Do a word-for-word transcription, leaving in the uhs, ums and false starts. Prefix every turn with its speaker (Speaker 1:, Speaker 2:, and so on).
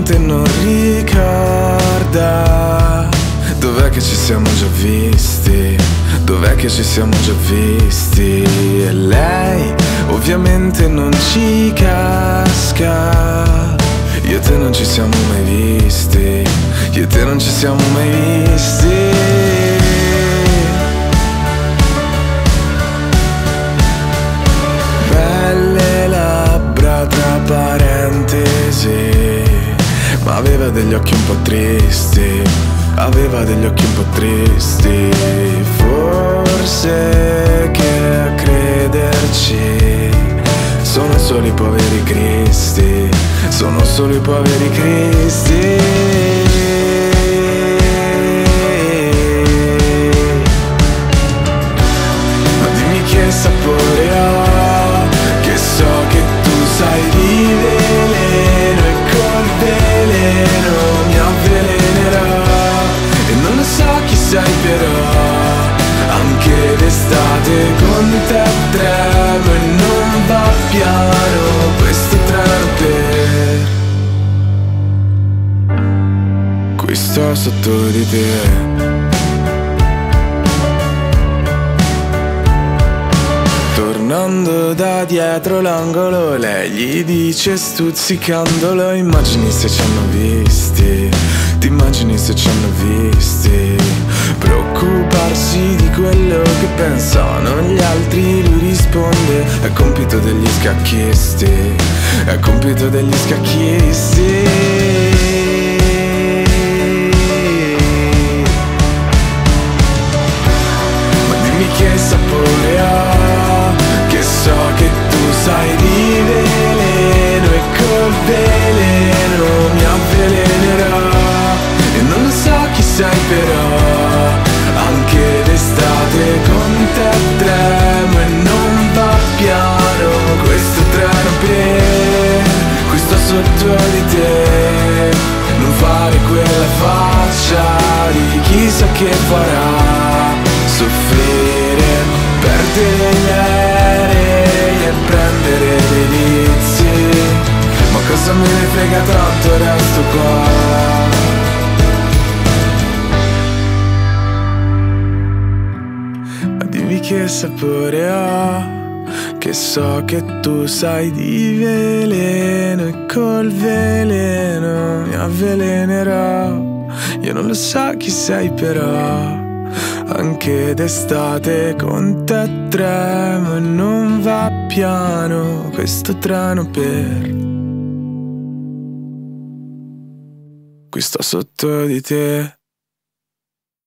Speaker 1: mente non ricorda. Dov'è che ci siamo già visti? Dov'è che ci siamo già visti? E lei ovviamente non ci casca. Io e te non ci siamo mai visti. Io e te non ci siamo mai visti. Belle labbra tra parentesi, ma aveva degli occhi un po' tristi. Aveva degli occhi un po' tristi. Forse che a crederci sono solo i poveri cristi. Sono solo i poveri cristi. Ma dimmi che sapore ha, che so che tu sai di veleno e col veleno mi avvelenerà. E non lo so chi sei però, anche d'estate con te tremo e non va piano questo treno per qui sto sotto di te. Tornando da dietro l'angolo, lei gli dice stuzzicandolo: immagini se ci hanno visti, ti immagini se ci hanno visti. Preoccuparsi di quello che pensano gli altri, lui risponde: è compito degli scacchisti, è compito degli scacchisti. Ma dimmi che sapore ha, che so che tu sai di veleno e col veleno mi avvelenerà. E non lo so chi sei però, anche d'estate con te tremo e non va piano questo treno per qui sto sotto di te. Non fare quella faccia di chissà che farà soffrire, perdere gli aerei e prendere delizi. Ma cosa me ne frega, tanto resto qua. Che sapore ha, che so che tu sai di veleno e col veleno mi avvelenerà. Io non lo so chi sei però, anche d'estate con te tremo e non va piano questo treno per qui sto sotto di te.